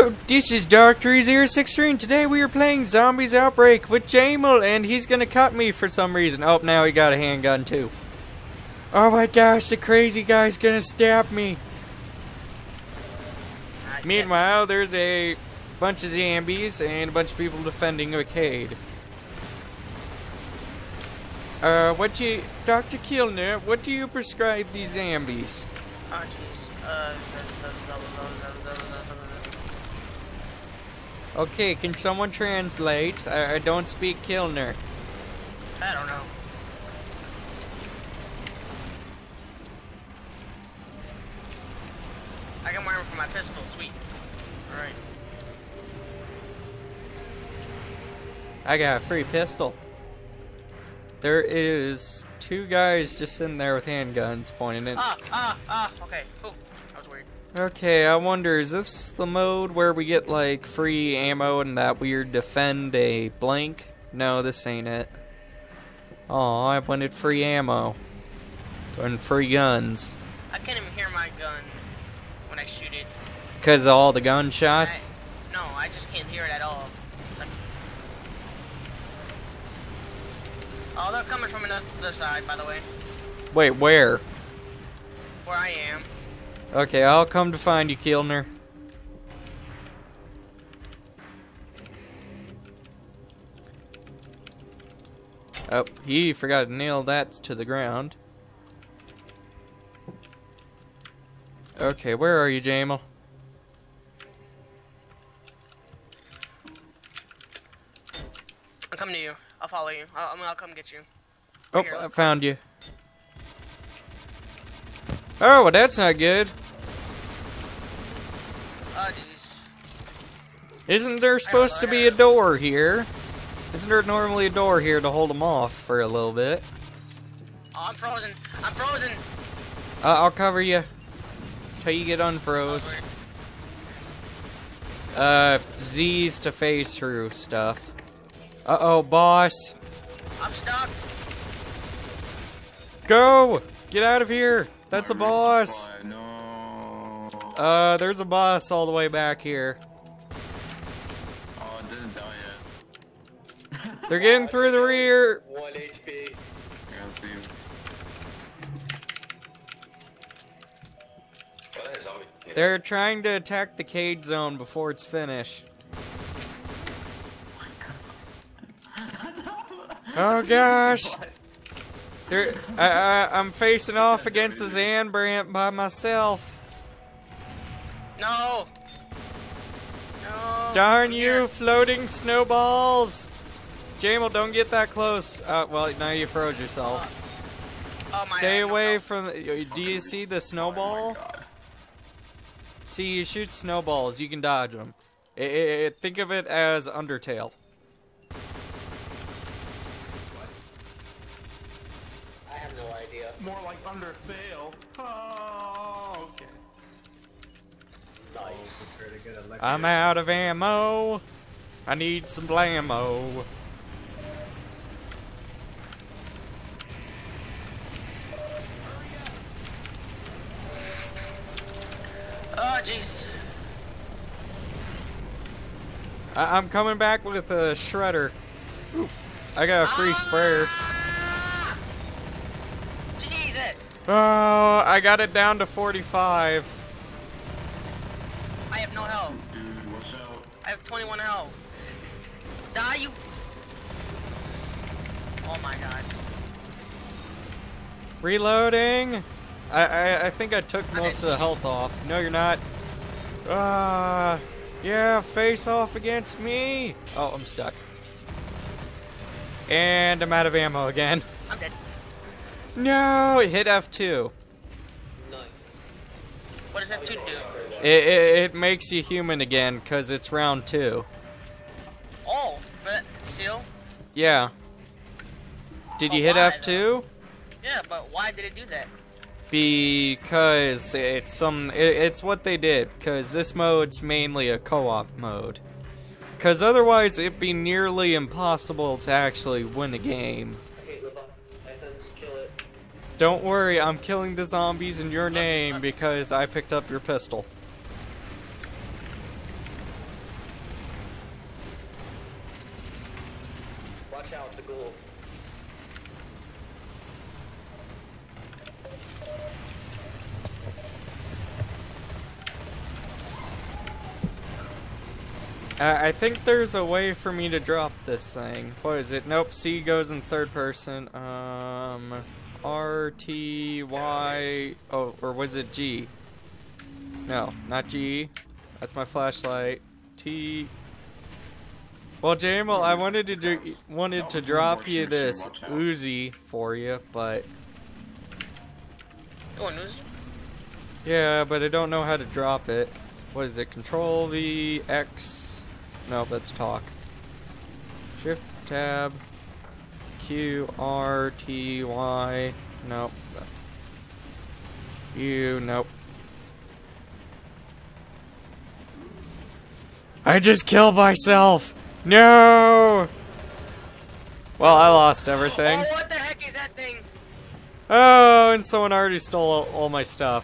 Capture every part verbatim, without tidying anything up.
Hello, this is Dark three zero six three, and today we are playing Zombies Outbreak with Jamal, and he's gonna cut me for some reason. Oh, now he got a handgun too. Oh my gosh, the crazy guy's gonna stab me. Meanwhile, there's a bunch of zombies and a bunch of people defending a cade. Uh, what do you, Doctor Kilner, what do you prescribe these zombies? Oh jeez. Uh, Okay, can someone translate? I, I don't speak Kilner. I don't know. I can wire for my pistol, sweet. Alright. I got a free pistol. There is two guys just sitting there with handguns pointing at. Ah, ah, ah, okay, cool. That was weird. Okay, I wonder, is this the mode where we get like free ammo and that weird defend a blank? No, this ain't it. Oh, I wanted free ammo. And free guns. I can't even hear my gun when I shoot it. Because of all the gunshots? I, no, I just can't hear it at all. Like, oh, they're coming from another side, by the way. Wait, where? Where I am. Okay, I'll come to find you, Kilner. Oh, he forgot to nail that to the ground. Okay, where are you, Jamal? I'm coming to you. I'll follow you. I'll, I mean, I'll come get you. Oh, Right here, I look. found you. Oh, well, that's not good. Oh, jeez. Isn't there supposed to be a door here? Isn't there normally a door here to hold them off for a little bit? Oh, I'm frozen. I'm frozen. Uh, I'll cover you till you get unfroze. Oh, Uh, Z's to phase through stuff. Uh-oh, boss. I'm stuck. Go! Get out of here! That's a boss! No. Uh, there's a boss all the way back here. Oh, it didn't die yet. They're getting through the rear! One H P. I gotta see him. Oh, there's zombie. Yeah. They're trying to attack the cade zone before it's finished. Oh gosh! They're, I, I, I'm facing off against a Zanbrant by myself. No. No. Darn I'm you, here. floating snowballs! Jamal, don't get that close. Uh, well, now you froze yourself. Oh, my Stay God, away no. from the, do you see the snowball? See, you shoot snowballs, you can dodge them. I, I, I- think of it as Undertale. I have no idea. More like under fail. Oh, okay. Nice. I'm out of ammo. I need some blammo. Oh, jeez. I, I'm coming back with a shredder. Oof. I got a free sprayer. Ah! Jesus. Oh, I got it down to forty-five. I have no health. Dude, watch out. I have twenty-one health. Die, you. Oh my God. Reloading. I, I I think I took most of the health off. No, you're not. Ah, yeah, face off against me. Oh, I'm stuck. And I'm out of ammo again. I'm dead. No, hit F two. Nice. What does F two do? It, it, it makes you human again, because it's round two. Oh, but still. Yeah. Did you But hit why, F two? Yeah, but why did it do that? Because it's some, it, it's what they did. Because this mode's mainly a co-op mode. Because otherwise it'd be nearly impossible to actually win a game. Okay, Leva. Let's kill it. Don't worry, I'm killing the zombies in your name because I picked up your pistol. Watch out, it's a ghoul. Uh, I think there's a way for me to drop this thing. What is it? Nope, C goes in third person. Um, R, T, Y, oh, or was it G? No, not G. That's my flashlight. T. Well, Jamal, I wanted to do, wanted to drop you this Uzi for you, but Oh, an Uzi? yeah, but I don't know how to drop it. What is it? Control V, X. No, let's talk. Shift tab. Q, R, T, Y. Nope. U, nope. I just killed myself! No! Well, I lost everything. Oh, what the heck is that thing? Oh, and someone already stole all, all my stuff.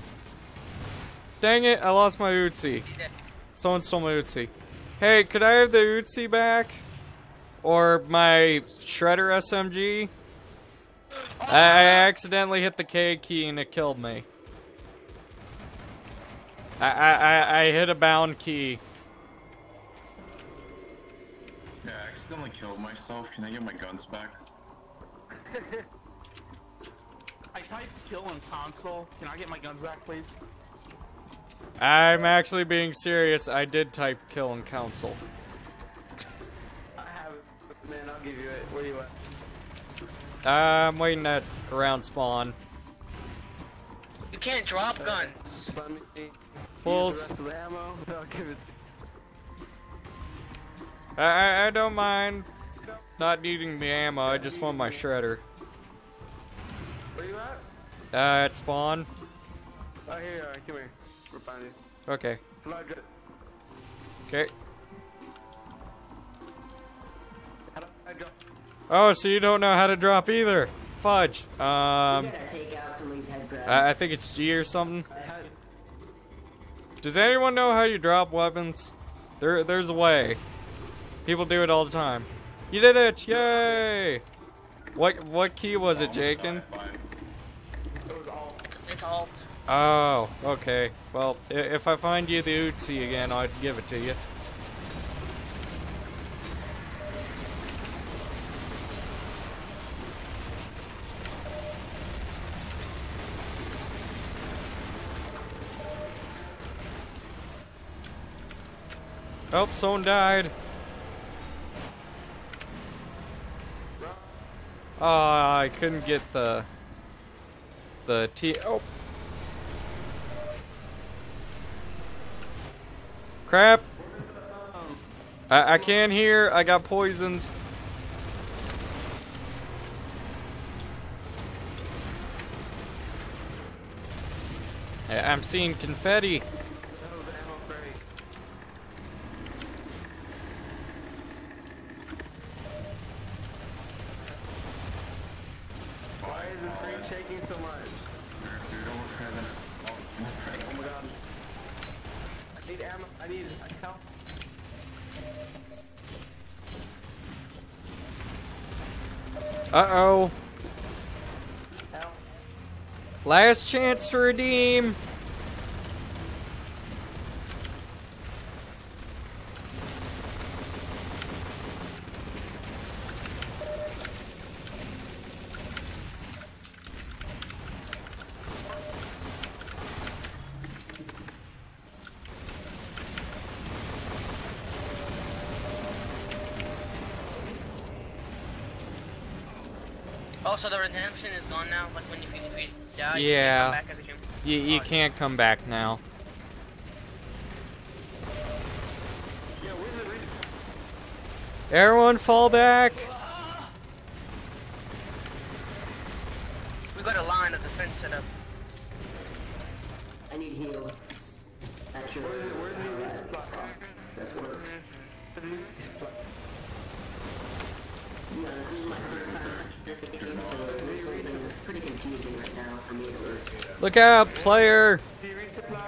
Dang it, I lost my Uzi. He's dead. Someone stole my Uzi. Hey, could I have the Uzi back? Or my Shredder S M G? I, I accidentally hit the K key and it killed me. I, I, I, I hit a bound key. Yeah, I accidentally killed myself. Can I get my guns back? I typed kill in console. Can I get my guns back, please? I'm actually being serious. I did type kill in console. I have it, man. I'll give you it. Where you at? I'm waiting at around spawn. You can't drop guns. Let me use Well, the rest of the ammo. I'll give it. I, I, I don't mind not needing the ammo. I just want my Shredder. Where you at? Uh, at spawn. Oh, here you are. Come here. We're finding you. Okay. Fly good. Okay. How do I go? Oh, so you don't know how to drop either. Fudge. Um, gotta take out somebody's head grabs. I, I think it's G or something. I had. Does anyone know how you drop weapons? There, there's a way. People do it all the time. You did it! Yay! What, what key was it, Jakin? It was all. It's, it's alt. Oh, okay. Well, i- if I find you the Uzi again, I'd give it to you. Oh, someone died. Oh, I couldn't get the the T. Oh, crap! I I can't hear. I got poisoned. I- I'm seeing confetti. That was ammo crate. Why is the screen shaking so much? Dude, don't work for that. Oh my god. I need ammo. I need help. Uh-oh. Help. Last chance to redeem. Oh, so the redemption is gone now? Like when you, if you die, you Yeah. come back as a human? You, you Oh, can't come back now. Yeah, where's the reason? Everyone fall back. We got a line of defense set up. I need heal. Actually, Where's the, where's the resupply? this works. Where's the resupply? Yeah, this is my first time at this game, so this whole thing is pretty confusing right now for me at least. Look out, player. Do you resupply?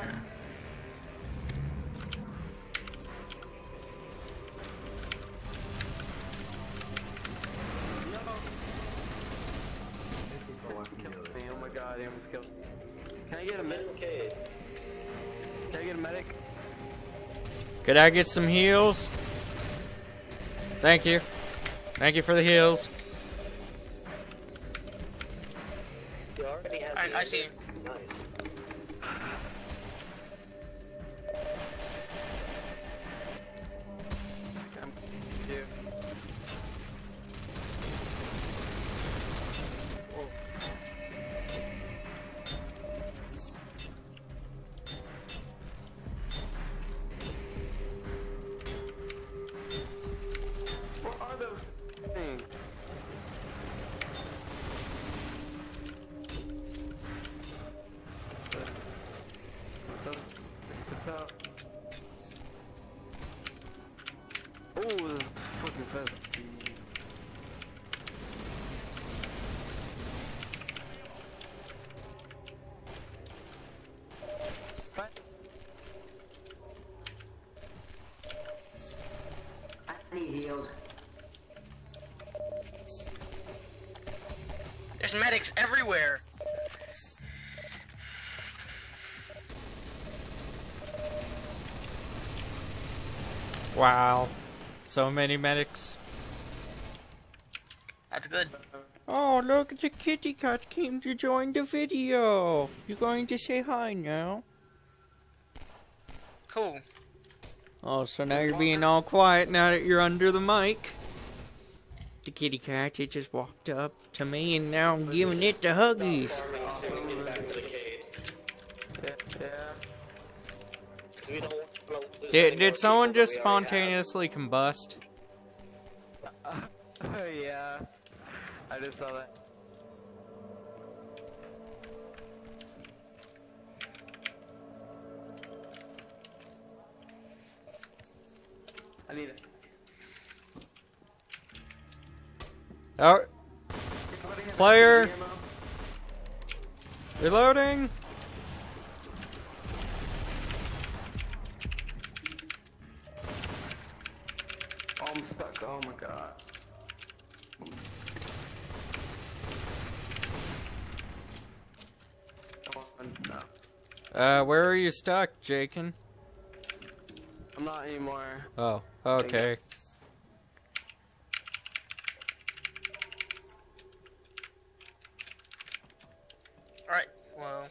somebody. I'm just killing. Can I get a medic? Okay. Can I get a medic? Could I get some heals? Thank you. Thank you for the heals. You already have I, the I see you. Nice. I'm here. What are those things? Oh, this fucking fast. I need healed. There's medics everywhere. Wow. So many medics. That's good. Oh, look at the kitty cat came to join the video. You going to say hi now? Cool. Oh, so now you're being all quiet now that you're under the mic. The kitty cat, it just walked up to me and now I'm giving it the huggies. Farming soon and get back to the cave. Yeah, yeah. Because we don't want to lose any Did, more did someone people just than we already have. spontaneously combust? Yeah. I just saw that. I need it. Oh, Somebody has Player. ammo? reloading. Oh, I'm stuck. Oh my god. Come on, no. Uh, where are you stuck, Jakin? I'm not anymore. Oh, okay. Alright, well.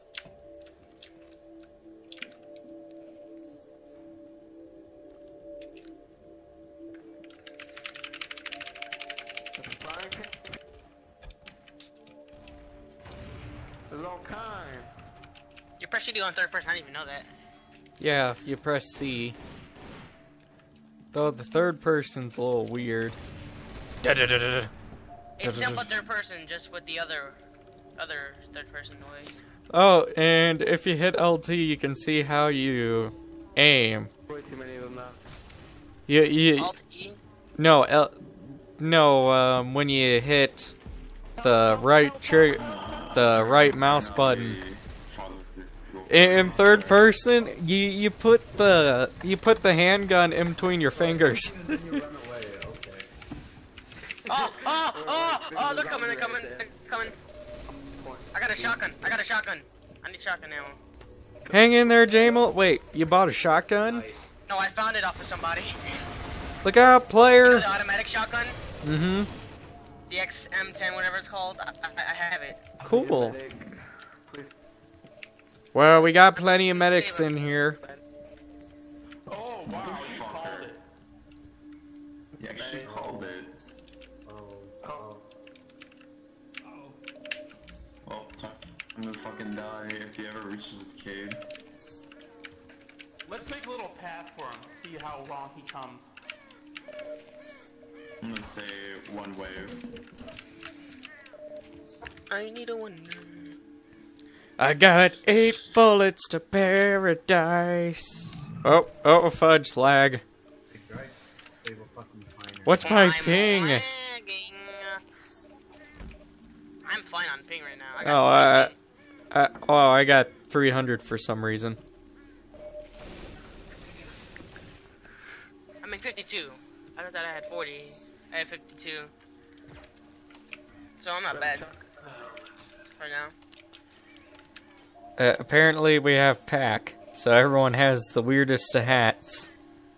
There's all kind. You press C to go in third person, I didn't even know that. Yeah, you press C. Though the third person's a little weird. Da-da-da-da-da. It's simple third person, just with the other other third person way. Oh, and if you hit L T, you can see how you aim. Way too many of them now. You, you, Alt E. no, L, no. Um, when you hit the right trigger, the right mouse button. In third person, you you put the you put the handgun in between your fingers. Oh, oh, oh, oh, they're coming, they're coming, they're coming. I got a shotgun, I got a shotgun. I need shotgun ammo. Hang in there, Jamal. Wait, you bought a shotgun? Nice. No, I found it off of somebody. Look out, You know player. the automatic shotgun? Mm-hmm. The X M ten, whatever it's called? I, I, I have it. Cool. Medic. Please. Well, we got plenty of medics in here. Oh, wow, you called it. You actually called it. Oh. Well, time to fucking die if he ever reaches his cave. Let's make a little path for him, see how long he comes. I'm gonna say one wave. I need a one. I got eight bullets to paradise. Oh, oh, fudge lag. What's my I'm ping? lagging. I'm fine on ping right now. I Oh, got I, I, oh, I got three hundred for some reason. I mean fifty-two. I thought I had forty. I had fifty-two. So I'm not bad right now. Uh, apparently we have pack, so everyone has the weirdest of hats.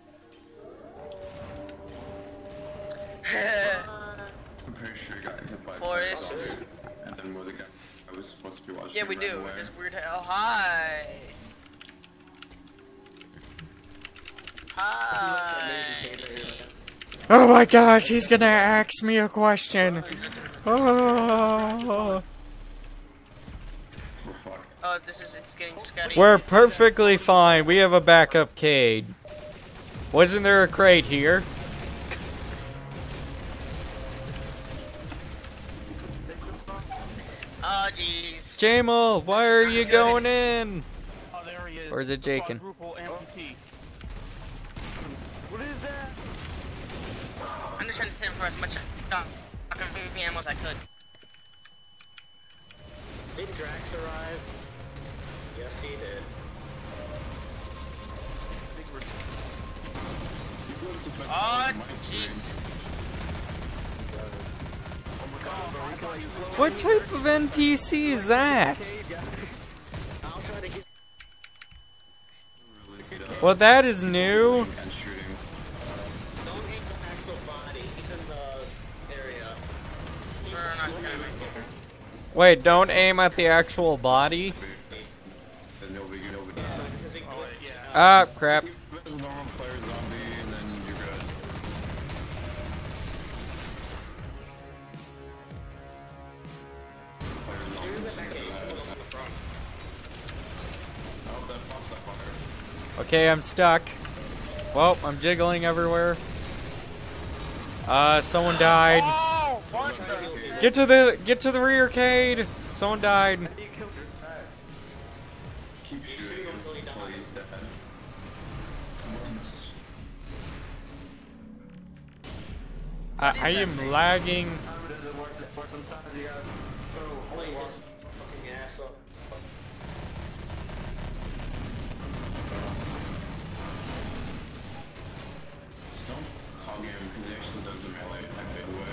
I'm pretty sure he got hit by Forest. and then where the guy I was supposed to be watching. Yeah, we ran do. away. It's weird. Oh, hi. Hi. Oh my gosh, he's gonna ask me a question. Oh. Oh, fuck. Oh, this is, it's getting scutty. We're perfectly fine. We have a backup Cade. Wasn't there a crate here? Oh, jeez. Jamal, why are you going in? Oh, there he is. Or is it Jakin? Quadruple amputee. What is that? I'm just trying to stand for as much fucking ammo as I could. Did Drax arrive? Yes, he did. You go to some Oh, my stream. jeez. What type of N P C is that? I'll try to get. Really good, uh, Well, that is new. and shooting. Don't aim the actual body. He's in the area. He's We're not gonna make it. Wait, don't aim at the actual body. Then they'll be, they'll be because he Oh, wait, yeah. Ah, crap. There's a normal player zombie, and then you're good. Player zombie. Oh, that pops up fire. Okay, I'm stuck. Well, I'm jiggling everywhere. Uh, someone died. Oh, what the? Get to the get to the rear, Cade. Someone died. Keep shooting until he's dead. I, I am lagging. Timer doesn't work for sometimes you gotta throw Wait, holy this fucking asshole. Just don't hug him, because he actually does a melee attack anyway.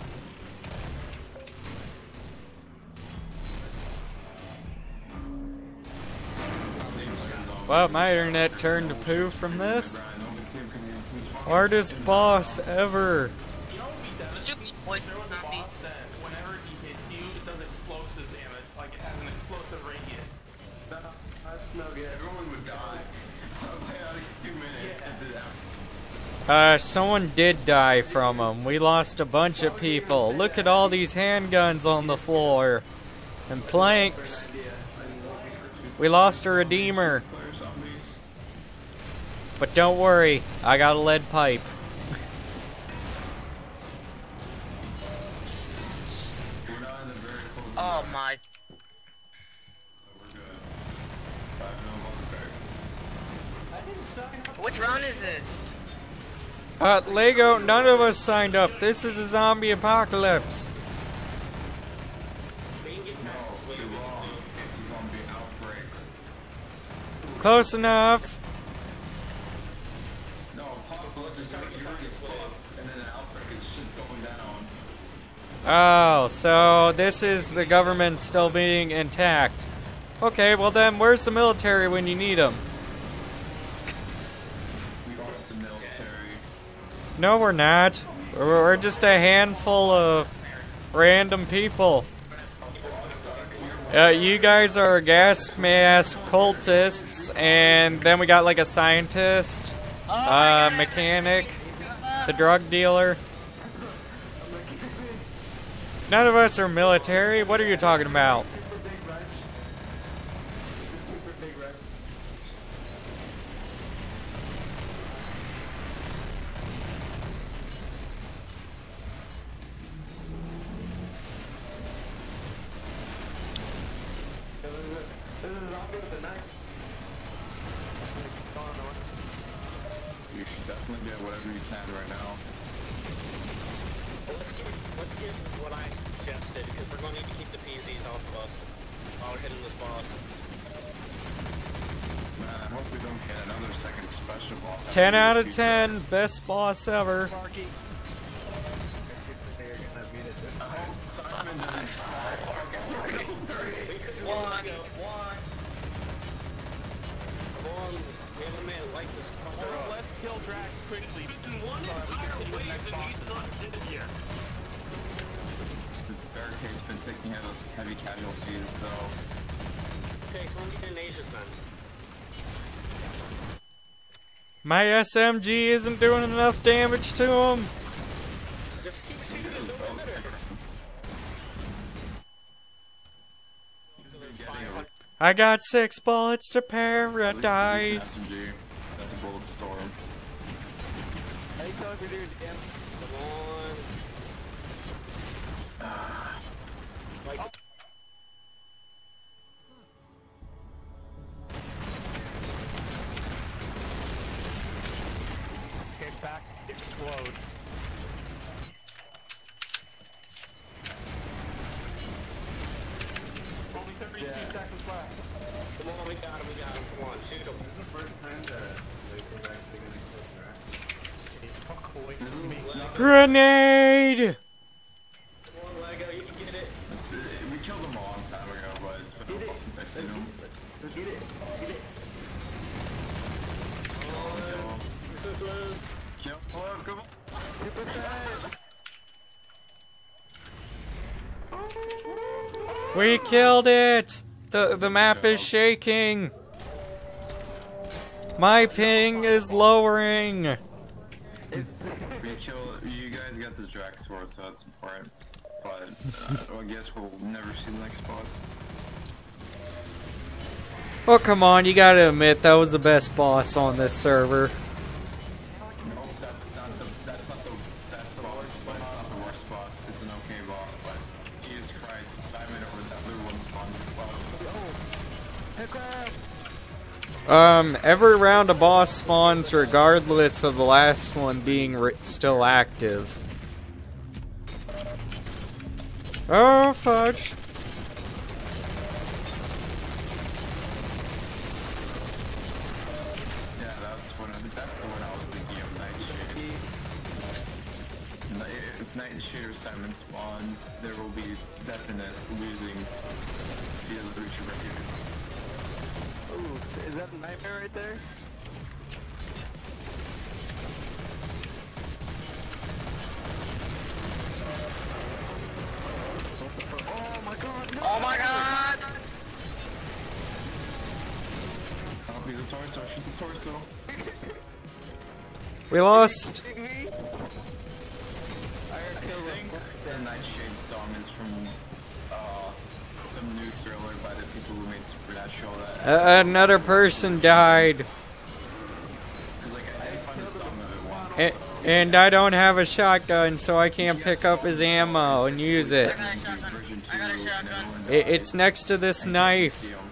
Well, my internet turned to poo from this. Hardest boss ever. You know what would be devastating? Shoot me, poison There was a zombie. boss that whenever he hits you, it does explosive damage. Like it has an explosive radius. That's no good. Everyone would die. By at least two minutes. It did happen. Uh, someone did die from him. We lost a bunch of people. Look at all these handguns on the floor. And planks. We lost a Redeemer. Player zombies. But don't worry, I got a lead pipe. We're not in the very close. Oh my. So we're good. Five no multiplayer. Which round is this? Uh, Lego, none of us signed up. This is a zombie apocalypse. We can get past this You're wave. wrong. It's a zombie outbreak. Close enough. No, apocalypse is like you're gonna explode, and then an outbreak is shit going down. Oh, so this is the government still being intact. Okay, well then, where's the military when you need them? We are the military. No, we're not. We're we're just a handful of random people. Uh, you guys are gas mask cultists, and then we got like a scientist, uh, mechanic, the drug dealer. None of us are military. What are you talking about? You should definitely get whatever you can right now. Well, let's get let's get what I suggested because we're going to need to keep the P Zs off of us while we're hitting this boss. Man, I hope we don't get another second special boss. ten out of Keep ten, this. best boss ever. I hope Simon doesn't. One, one. let's kill Drax quickly. One entire wave and he's not dead yet. The barricade's been taking heavy, heavy casualties, though. Okay, so I'm getting Asia's then. My S M G isn't doing enough damage to him. Just keep shooting, don't let her. I got six bullets to At paradise. least it's an S M G. That's a bullet storm. How you talking, dude? Again? Come on. Like, Get back, explodes. Only thirty-two seconds left. come on, we got him, we got him. Come on, shoot him. Grenade! Come on, Lego, you can get it. This is- We killed them a long time ago, but it's been a fucking fixing them. Let's get it. Get it. Oh, we're so close. Kill him, come on. Super fast. We killed it! The the map is shaking. My ping is lowering. We kill. You guys got the Drax Sword, so that's important. But uh, I guess we'll never see the next boss. Oh come on, you gotta admit that was the best boss on this server. No, that's not the. That's not the best boss, but it's not the worst boss. It's an okay boss, but Jesus Christ, Simon over that other one spawned. Um, every round a boss spawns regardless of the last one being ri still active. Oh, fudge. Yeah, that's what. I, that's the one I was thinking of. Nightshade. Ni- If Nightshade or Simon spawns, there will be definite losing the other two right here. Ooh, is that a nightmare right there? Oh my god, no! Oh my god! Oh, he's a torso. Shoot the torso. We lost. Dig me? I heard I kill think the Nightshade song is from uh, some new thriller by the people who made Supernatural. That Uh, another person died. Cause like I did find a song of it once. A and I don't have a shotgun, so I can't pick up his ammo and use it. I got a shotgun. Version I got a two, shotgun. and everyone it dies. it's next to this And you can't knife. see 'em.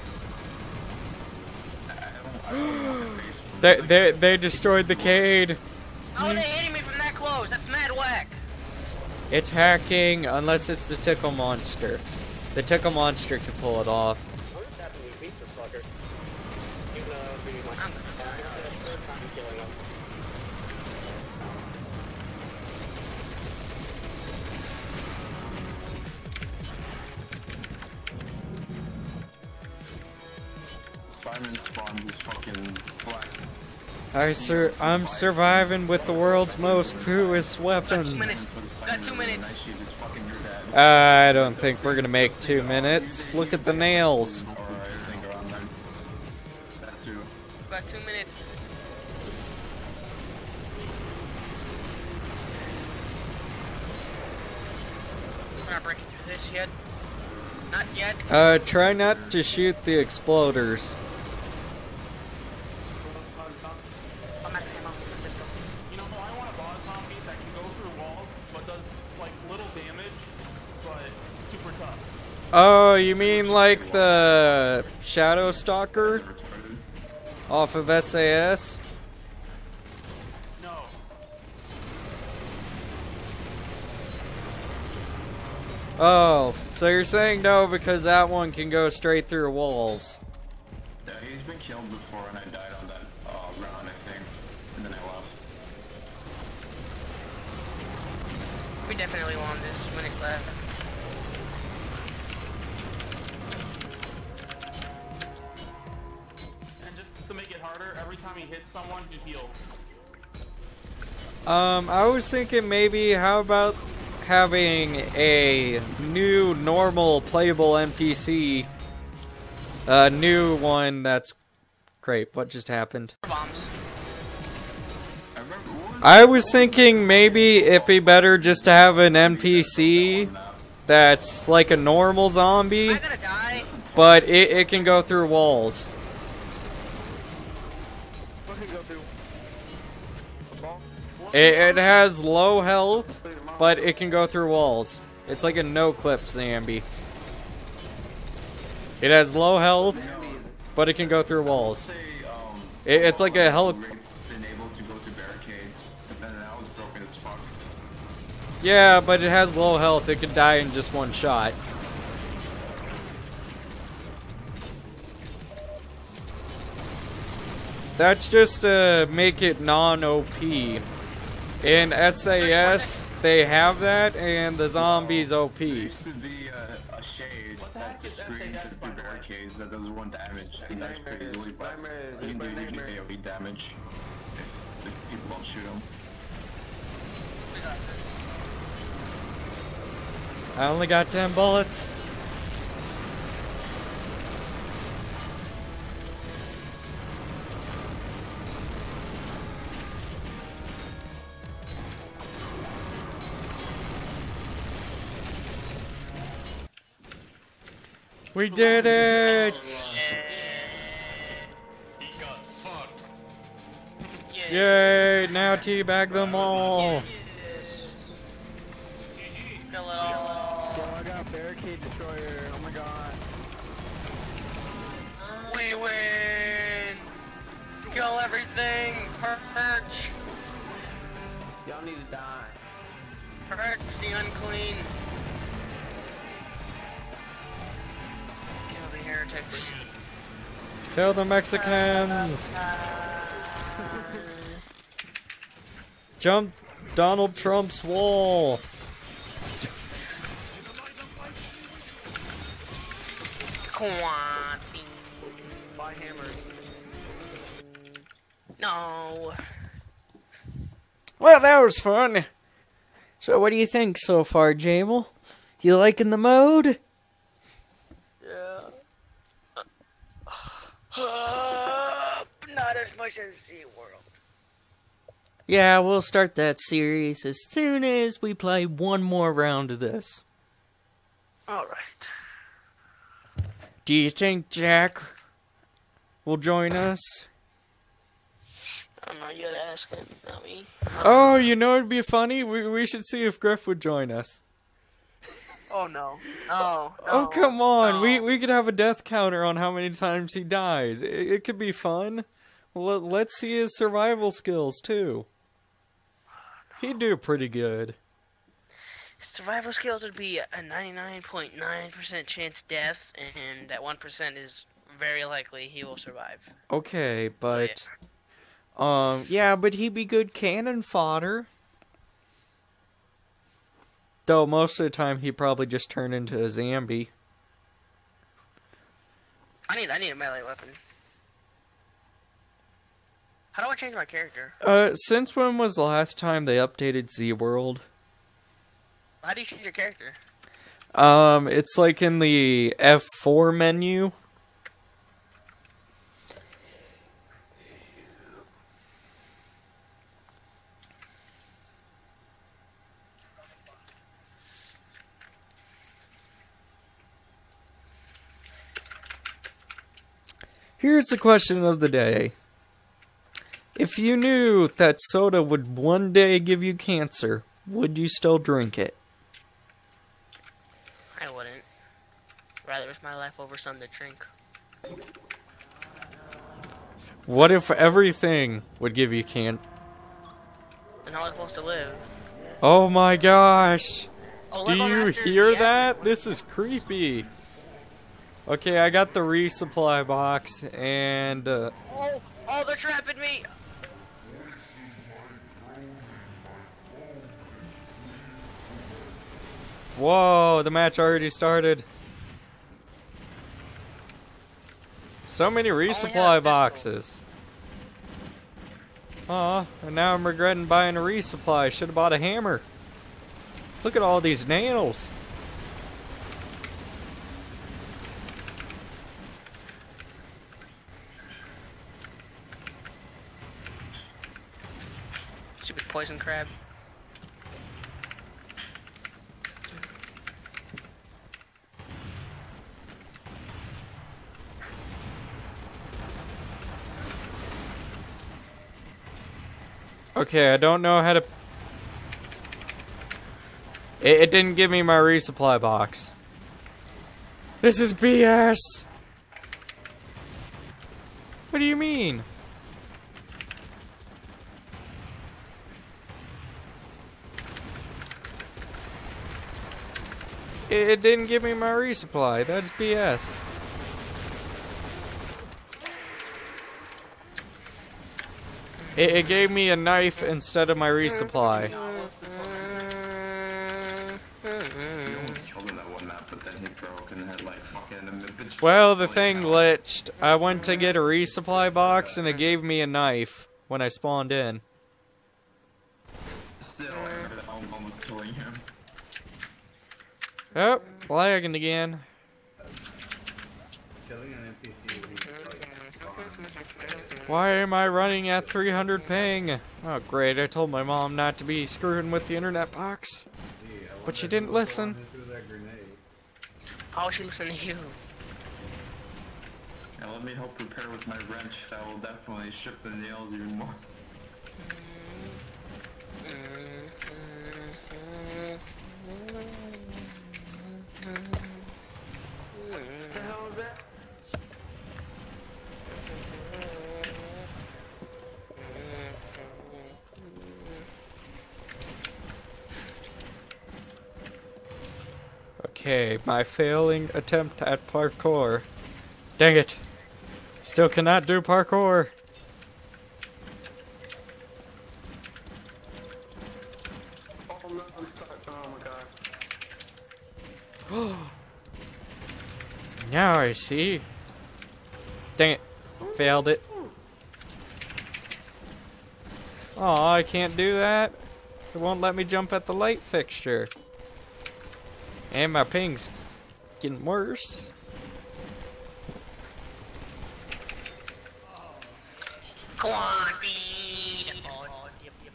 I- I don't- I don't know what face looks They, like. they, they destroyed the Cade. How are they hitting me from that close? That's mad whack. It's hacking, unless it's the Tickle Monster. The Tickle Monster can pull it off. I'm just happy we beat this fucker. Even though it would be my I'm- third time killing him. Simon spawns his fucking black. I sur I'm surviving with the world's most cruest Got weapons. two minutes. Got two minutes. Nightshade is fucking your dad. I don't think we're gonna make two minutes. Look at the nails. Or everything around them. That too. Got two minutes. We're not breaking through this yet. Not yet. Uh, try not to shoot the exploders. I'm out of ammo. Let's go. You know, I want a boss zombie that can go through walls, but does like little damage, but super tough. Oh, you mean like the Shadow Stalker Retarded. off of S A S? No. Oh, so you're saying no because that one can go straight through walls. Yeah, he's been killed before and I died on that uh, round, I think. And then I left. We definitely won this minute left. And just to make it harder, every time time he hits someone, he heals. Um, I was thinking maybe how about having a new normal playable N P C, a new one that's great. What just happened? Bombs. I was thinking maybe it'd be better just to have an N P C that's like a normal zombie, I'm gonna die. but it, it can go through walls. What can go through? A ball? It, it has low health, but it can go through walls. It's like a no-clip zombie. It has low health, but it can go through walls. Say, um, It, it's like a heli- been able to go through barricades, but then that was broken as fuck. Yeah, but it has low health. It could die in just one shot. That's just to make it non-O P. In S A S, they have that, and the zombies O There P. used to be a, a shade that just screams it through barricades that does one damage. I think that's pretty easily, but you can do usually A O E damage if, if people don't shoot him. We got this. I only got ten bullets. We did it! Yeah. Yay! Now teabag them all. Yes. Kill it all. Yo, I got barricade destroyer. Oh my god. We win. Kill everything. Purge. Y'all need to die. Purge the unclean. Kill the heretics. Kill the Mexicans! Jump Donald Trump's wall! Quanti. Buy hammer. No. Well, that was fun. So what do you think so far, Jamal? You liking the mode? Yeah. Uh, not as much as SeaWorld. Yeah, we'll start that series as soon as we play one more round of this. Alright. Do you think Jack will join us? I don't know, you gotta ask him, not me. Oh, you know it'd be funny? We, we should see if Griff would join us. Oh no. No. Oh, no, come on. no. We we could have a death counter on how many times he dies. It, it could be fun. Let, let's see his survival skills, too. He'd do pretty good. Survival skills would be a ninety-nine point nine percent chance death, and that one percent is very likely he will survive. Okay, but... Um, yeah, but he'd be good cannon fodder. Though most of the time he'd probably just turn into a zombie. I need I need a melee weapon. How do I change my character? Uh, since when was the last time they updated Z-World? How do you change your character? Um, it's like in the F four menu. Here's the question of the day. If you knew that soda would one day give you cancer, would you still drink it? I wouldn't. Rather risk my life over something to drink. What if everything would give you can? And how am I supposed to live? Oh my gosh! Oh, Do Lego you Masters, hear yeah. that? This is creepy. Okay, I got the resupply box, and uh, Oh, oh, they're trapping me. whoa, the match already started. So many have resupply this boxes. Aw, and now I'm regretting buying a resupply. Should have bought a hammer. Look at all these nails. Stupid poison crab. Okay, I don't know how to... It, it didn't give me my resupply box. This is B S! What do you mean? It, it didn't give me my resupply. That's B S. It, it gave me a knife instead of my resupply. You almost killed him that one map, but then he broke and had like fucking a bitch. Well, the thing glitched. I went to get a resupply box and it gave me a knife when I spawned in. Still, I'm almost killing him. Oh, lagging again. Killing an N P C would be like, Why am I running at three hundred ping? Oh, great. I told my mom not to be screwing with the internet box. yeah, I But she wonder didn't who listen. threw that grenade. How she listen to you? And let me help repair with my wrench. That will definitely ship the nails even more. What the hell is that? Okay, my failing attempt at parkour. Dang it. Still cannot do parkour. Oh no, I'm stuck. Oh my god. Now I see. Dang it. Failed it. Oh, I can't do that. It won't let me jump at the light fixture. And my ping's getting worse. Come on, feed. Oh, yep, yep.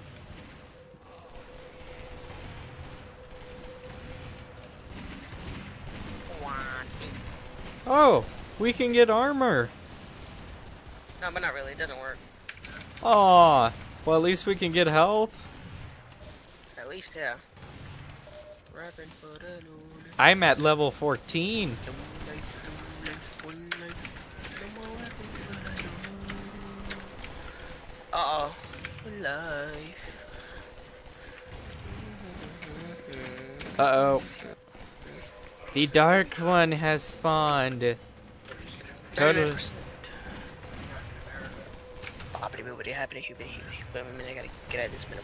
Come on, feed. Oh, we can get armor. No, but not really. It doesn't work. Aw, well at least we can get health. At least, yeah. Rapping for the Lord. I'm at level fourteen. No life, no life, one life. No more rapping for the Lord. Uh-oh. Life. Uh-oh. The Dark One has spawned. Totally. Boppity boopity happity hoopity hoopity. Wait a minute, I gotta get out of this minute.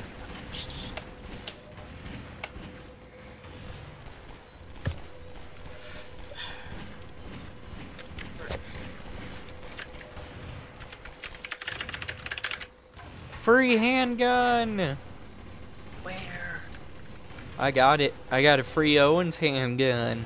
Free handgun! Where? I got it. I got a free Owens handgun.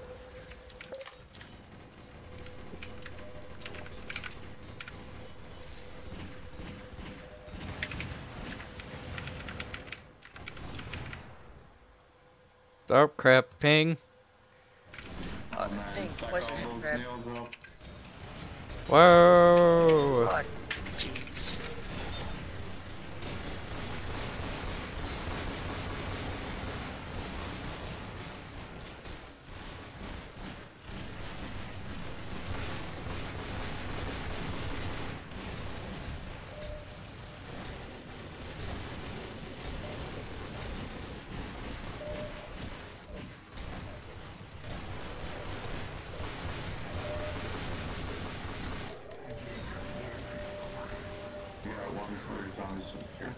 Oh crap, ping. Oh man, Dang, stack poison all those crab. nails up. Whoa! Oh, jeez. Yeah, one for zombies from here.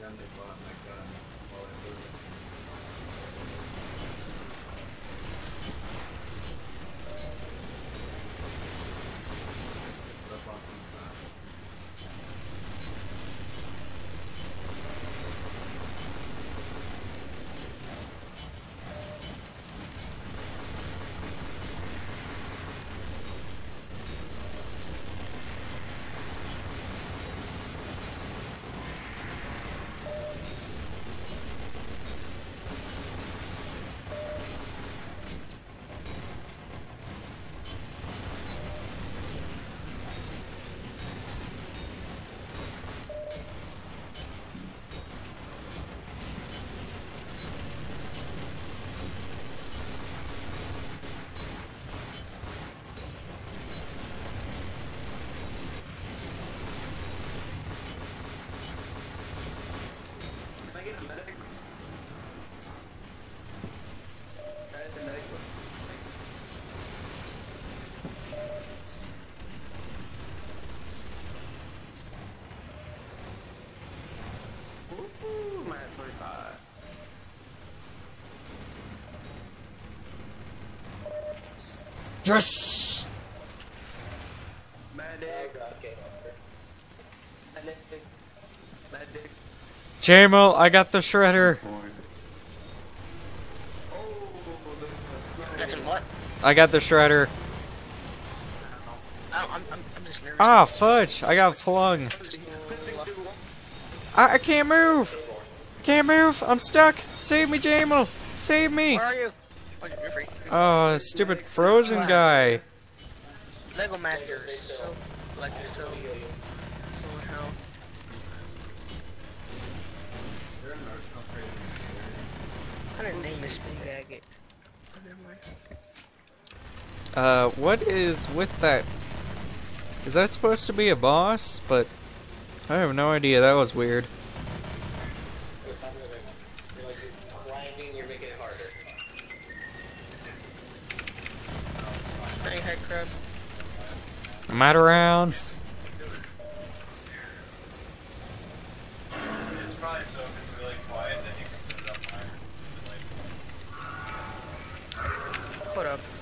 Yes! J-Mo, I got the shredder. That's in what? I got the shredder. I don't, I'm, I'm, I'm just nervous. Ah, fudge! I got flung. I, I can't move! Can't move! I'm stuck! Save me, J-Mo! Save me! Where are you? Oh, you're free. Oh, stupid frozen guy. Lego Master is so, like, so, oh hell. What kind of name is Big Agate? Uh, what is with that? Is that supposed to be a boss? But I have no idea. That was weird. It's not moving. You're like, you're lagging, you're making it harder. Hey, head crab. I'm out of rounds. It's probably so if it's really quiet, then you can put it up higher. Hold up.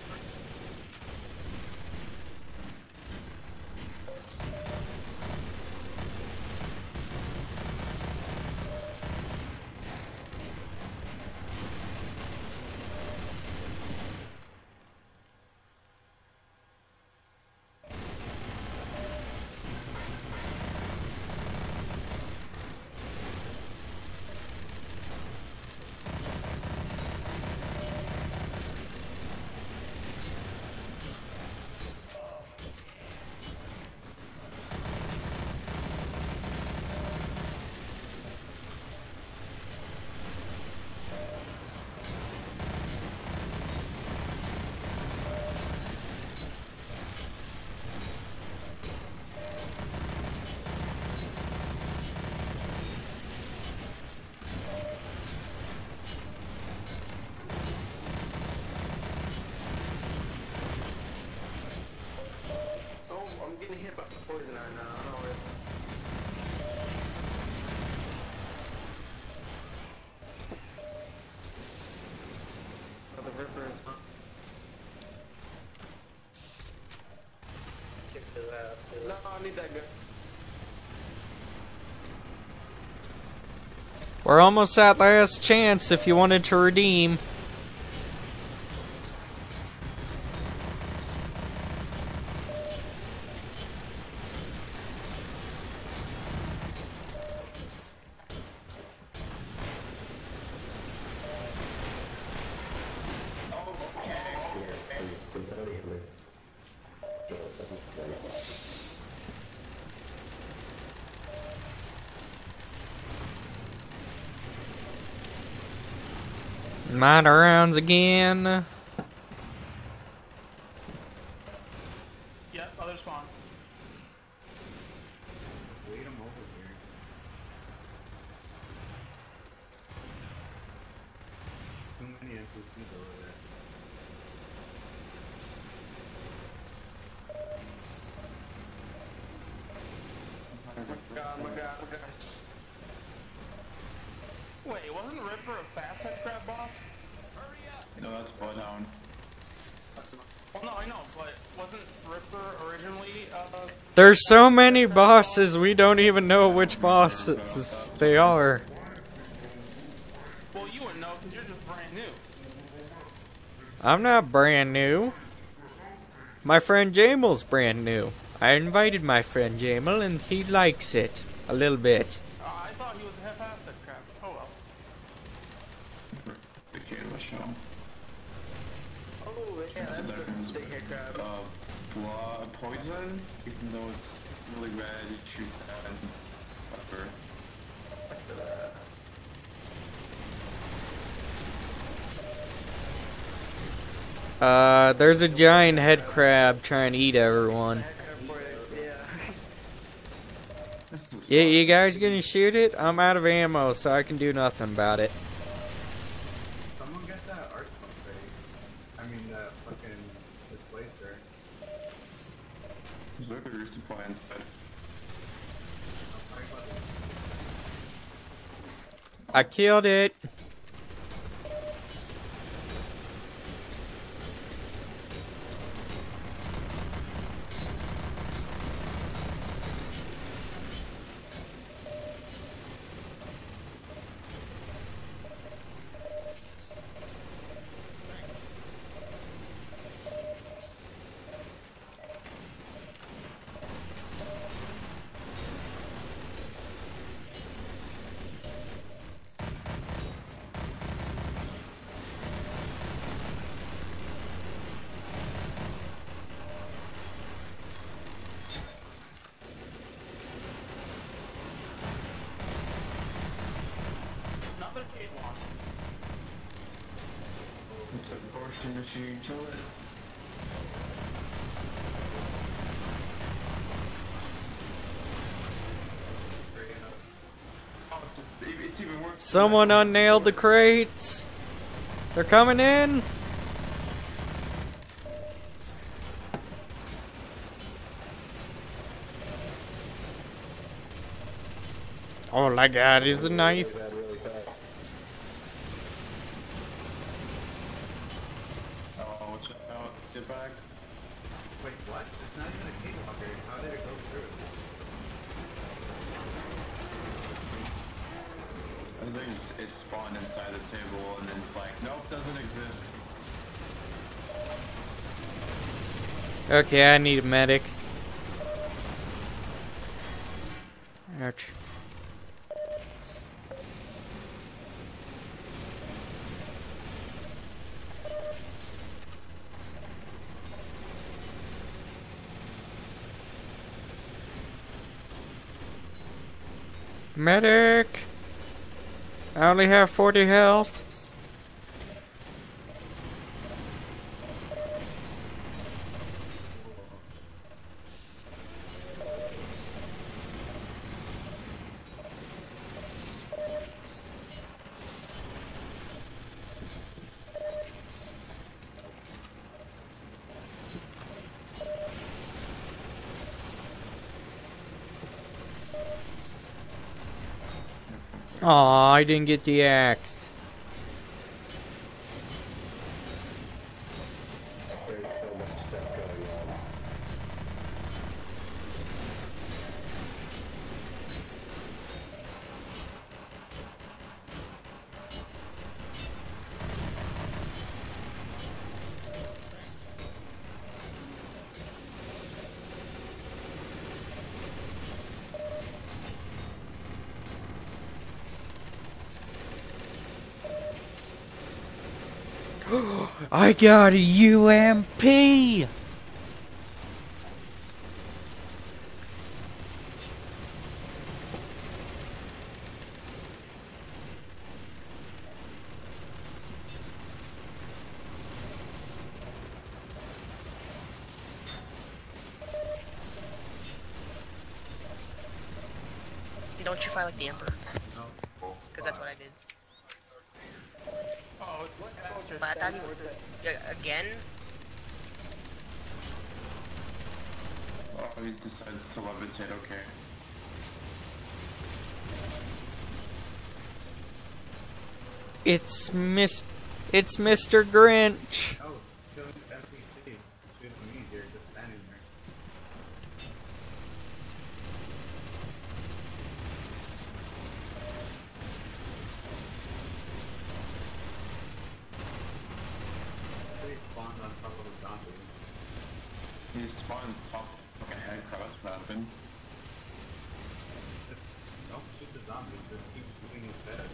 No, I need that gun. We're almost at last chance if you wanted to redeem. Mind our rounds again. Yep, other spawn. Wait him over here. Too many N P Cs over there. Oh my god, oh my god, oh my god. Wait, wasn't Ripper a fast head crab boss? You know, that's Bloodhound. Well, no, I know, but wasn't Ripper originally, uh... There's so many bosses, we don't even know which bosses they are. Well, you wouldn't know, because you're just brand new. I'm not brand new. My friend Jamel's brand new. I invited my friend Jamel, and he likes it. A little bit. Uh, I thought he was a fast head crab. Oh well. The kid was show. Oh, yeah, that's a big hair crab. Uh, blood poison, even though it's really red, it shoots out and whatever. Uh, there's a giant head crab trying to eat everyone. Yeah, you guys gonna shoot it? I'm out of ammo, so I can do nothing about it. Someone get that art book ready. I mean, that fucking displacer. There's like a resupply inside. I killed it. Another Kate lost. It's a portion machine, kill it. Oh, it's, it's even worse. Someone unnailed the crates. They're coming in. All I got is a knife. Oh, watch out, get back. Wait, what? It's not even a cable upgrade. How did it go through? I think it's, it's spawned inside the table and then it's like, nope, doesn't exist. Okay, I need a medic. Ouch. Medic! I only have forty health. Aw, I didn't get the axe. There's so much stuff going on. I got a U M P! Don't you fight like the Emperor? Because that's what I did. Oh, it's what faster. But I thought he was uh, again. Oh, he decides to levitate, okay. It's Miss. It's Mister Grinch. Oh, killing N P C. Shooting me here, just standing there. He spawns on top of a zombie. He spawns top like a head cross weapon. Don't shoot the zombie, just keep shooting his head.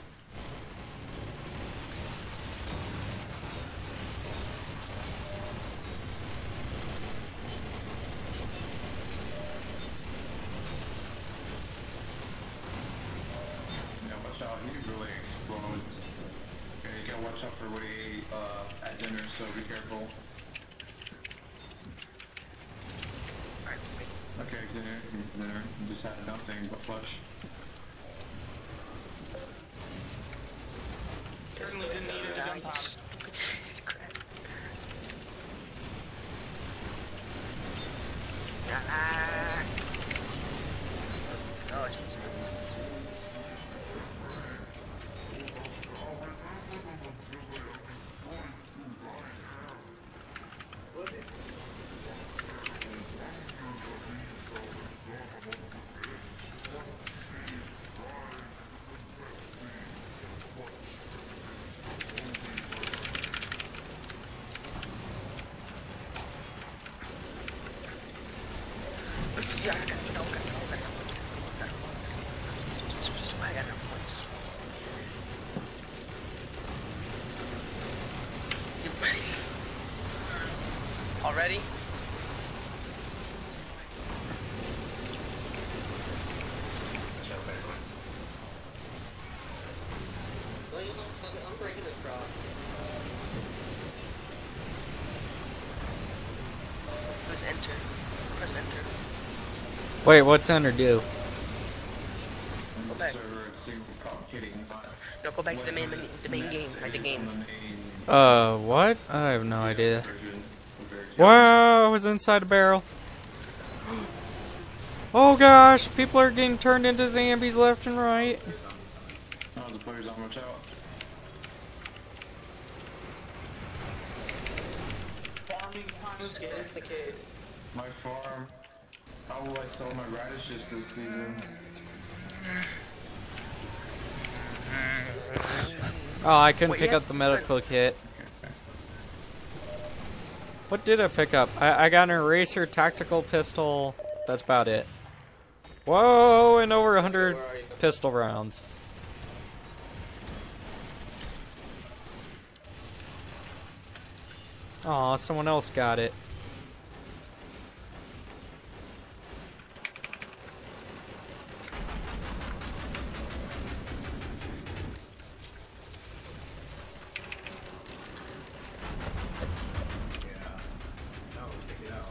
Yeah, watch out, he really explodes. Okay, you gotta watch out for what he ate uh, at dinner, so be careful. Okay, dinner, dinner, you just had nothing but flesh. Certainly didn't need it to gun powder. Ah. Oh, it's Already? I'm breaking this rock. Press enter. Press enter. Wait, what's enter do? Go back. Server, it's super complicating, but No, go back to the main menu, the main game, like the game. Uh, what? I have no idea. Wow, I was inside a barrel. Oh gosh, people are getting turned into zombies left and right. Oh, the player's on, watch out. Farming time. Get the kid. My farm. How will I sell my radishes this season? Oh, I couldn't Wait, pick yeah, up the medical kit. Okay. What did I pick up? I, I got an eraser tactical pistol. That's about it. Whoa, and over a hundred pistol rounds. Aw, someone else got it. No, take it out.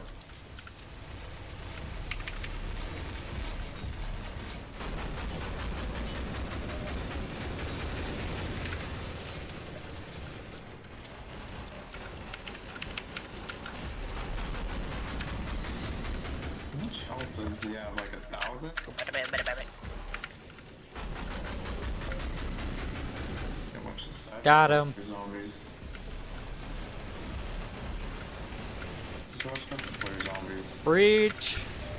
How much health does he have? Like a thousand? Yeah, watch the side. Got him. For zombies. Just watch out for player zombies. Breach.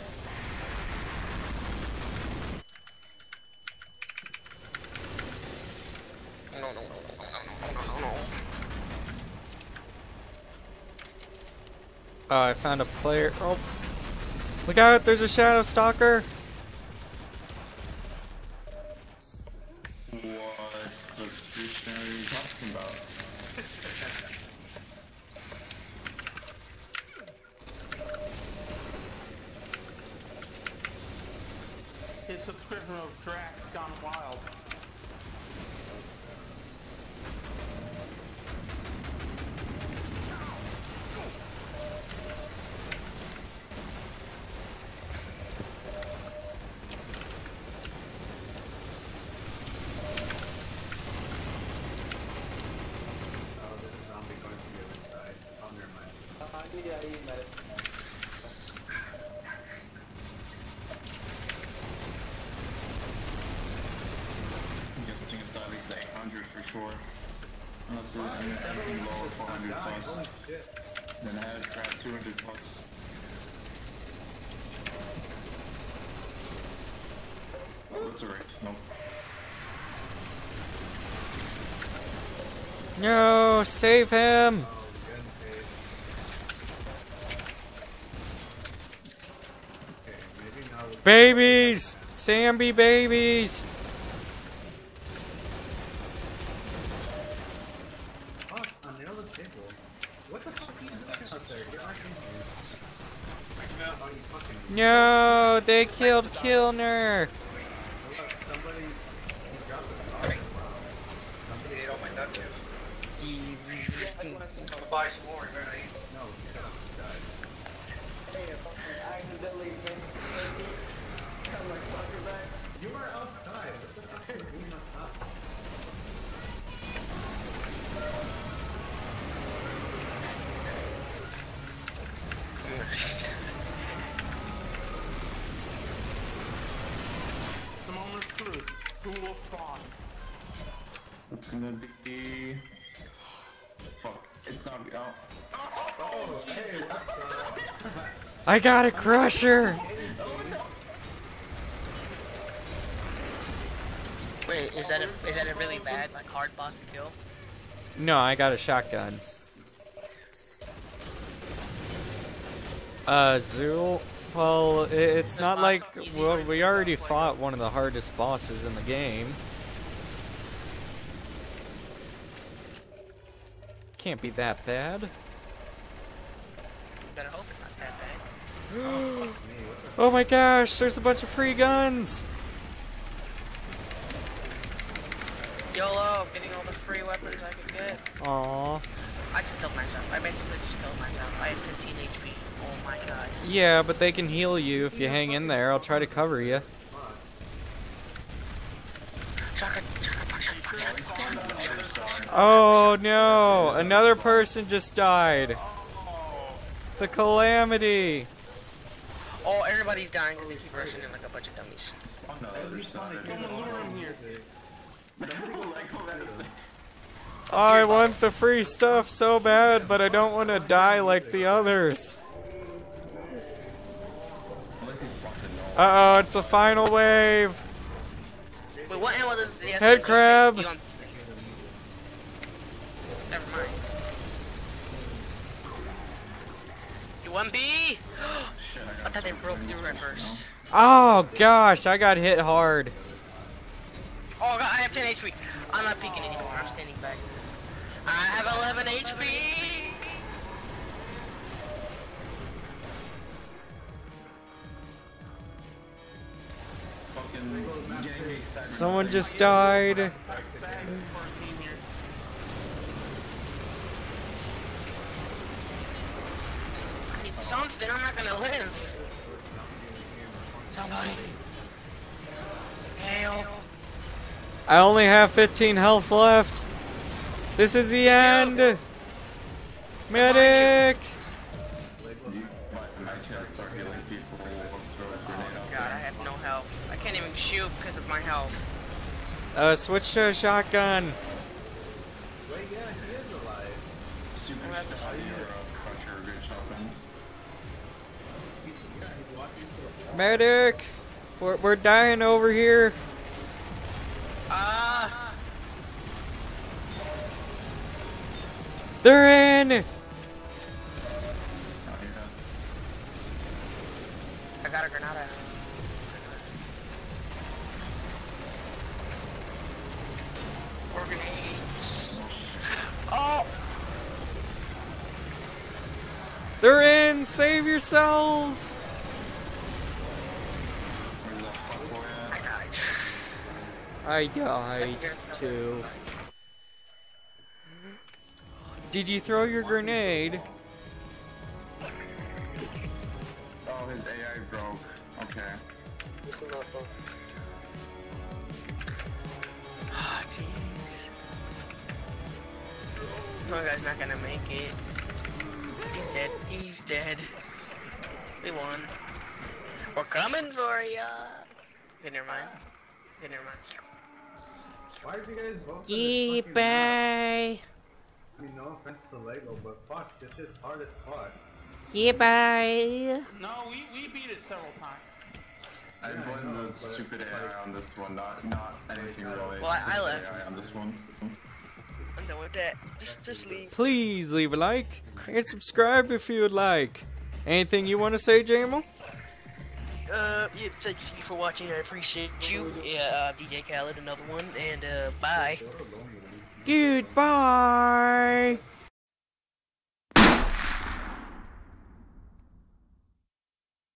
No, no, no, no, no, no, no, no. Oh, I found a player. Oh, look out! There's a shadow stalker. What's the exclusionary are you talking about? His subscription of Drax gone wild. Oh, there's a zombie going to the other side. Oh, never mind. Uh, yeah, you met it. sure. Unless it's anything lower four hundred plus. Then I had to grab two hundred plus. Oh, that's a race. Nope. No, save him! Babies! Samby babies! Fuck, on the other table. What the fuck are you doing out there? Get right in here. Oh, you fucking... No, they killed Kilner! Somebody... dropped a car. Somebody ate all my nut chips. I'm gonna buy some more, man. I eat. No, shut up, guys. I accidentally made cut my fucker back. You were outside. What the fuck are you doing outside? It's the moment of truth. Who will spawn? It's gonna be... Fuck. It's not... Oh. Oh, hey, what's up? I got a crusher! Wait, is that a is that a really bad like hard boss to kill? No, I got a shotgun. Uh, Zool? Well, i- it's not like... Well, we already fought one of the hardest bosses in the game. Can't be that bad. Better hope it's not that bad. Oh my gosh, there's a bunch of free guns! YOLO, getting all the free weapons I could get. Aww. I just killed myself. I basically just killed myself. I had fifteen H P. Oh my god. Yeah, but they can heal you if you hang in there. I'll try to cover you. Shotgun, shotgun, shotgun, shotgun, shotgun. Oh no! Another person just died. The calamity. Oh, everybody's dying because they keep rushing in like a bunch of dummies. On the other side. Someone lure him here. I want the free stuff so bad, but I don't want to die like the others. Uh oh, it's a final wave. Wait, what ammo does the Head crab. You don't- Never mind. You one B? I thought they broke through at first. Oh gosh, I got hit hard. Oh god, I have ten H P. I'm not peeking anymore. I'm standing back. I have eleven H P. Someone just died. I need something. I'm not gonna live. Somebody. Help. I only have fifteen health left. This is the end. Medic. God, I have no health. I can't even shoot because of my health. Uh, switch to a shotgun. Wait, yeah, he is alive. Super Crusher, good shotguns. Yeah, he's walking through. Medic. We're, we're dying over here. Ah! They're in. I got a granada. Four grenades. Oh! They're in. Save yourselves. I died. I died too. Did you throw your grenade? Oh, his A I broke. Okay. This is not fun. Oh, jeez. One guy's not gonna make it. He's dead. He's dead. We won. We're coming for ya. Okay, never mind. Okay, never mind. Why did you guys vote for Yeah, this fucking bye. map? I mean, no offense to Lego, but fuck, this is hard as fuck. Yeah, bye. No, we, we beat it several times. I Yeah, I blame know, the but, stupid A like- I on this one, not not anything related. Well, I- to I the left. A I on this one. I'm done with that. Just, just leave. Please leave a like and subscribe if you would like. Anything you want to say, Jamal? Uh, yeah, thank you for watching. I appreciate you. Yeah, uh, D J Khaled, another one, and uh, bye. Goodbye.